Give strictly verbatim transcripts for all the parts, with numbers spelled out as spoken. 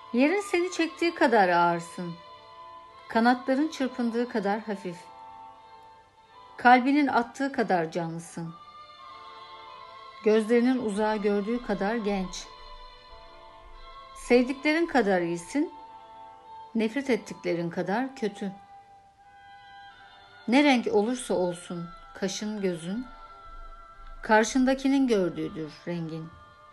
Yerin seni çektiği kadar ağırsın. Kanatların çırpındığı kadar hafif. Kalbinin attığı kadar canlısın. Gözlerinin uzağı gördüğü kadar genç. Sevdiklerin kadar iyisin, nefret ettiklerin kadar kötü. Ne renk olursa olsun kaşın gözün, karşındakinin gördüğüdür rengin.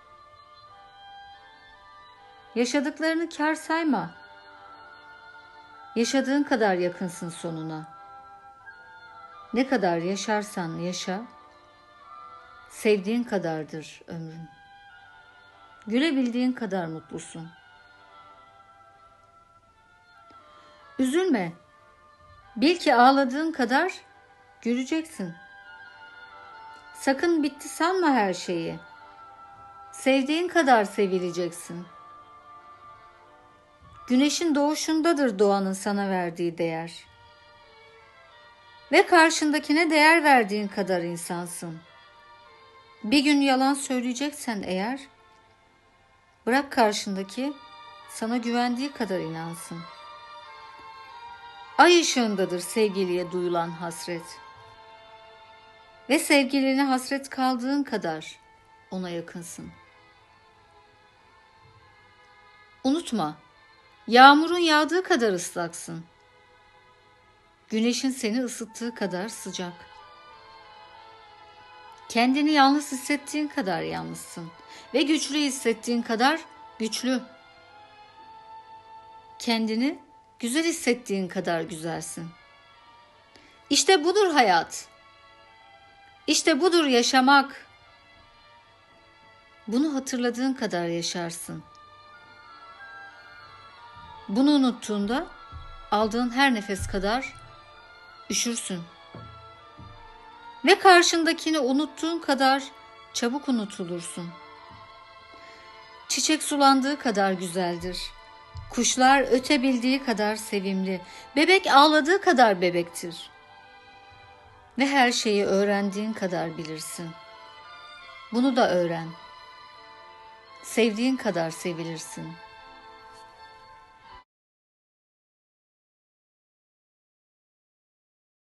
Yaşadıklarını kâr sayma. Yaşadığın kadar yakınsın sonuna. Ne kadar yaşarsan yaşa, sevdiğin kadardır ömrün. Gülebildiğin kadar mutlusun. Üzülme. Bil ki ağladığın kadar güleceksin. Sakın bitti sanma her şeyi. Sevdiğin kadar sevileceksin. Güneşin doğuşundadır doğanın sana verdiği değer. Ve karşındakine değer verdiğin kadar insansın. Bir gün yalan söyleyeceksen eğer, bırak karşındaki sana güvendiği kadar inansın. Ay ışığındadır sevgiliye duyulan hasret. Ve sevgiline hasret kaldığın kadar ona yakınsın. Unutma, yağmurun yağdığı kadar ıslaksın. Güneşin seni ısıttığı kadar sıcak. Kendini yalnız hissettiğin kadar yalnızsın ve güçlü hissettiğin kadar güçlü. Kendini güzel hissettiğin kadar güzelsin. İşte budur hayat. İşte budur yaşamak. Bunu hatırladığın kadar yaşarsın. Bunu unuttuğunda aldığın her nefes kadar üşürsün. Ve karşındakini unuttuğun kadar çabuk unutulursun. Çiçek sulandığı kadar güzeldir. Kuşlar ötebildiği kadar sevimli. Bebek ağladığı kadar bebektir. Ve her şeyi öğrendiğin kadar bilirsin. Bunu da öğren. Sevdiğin kadar sevilirsin.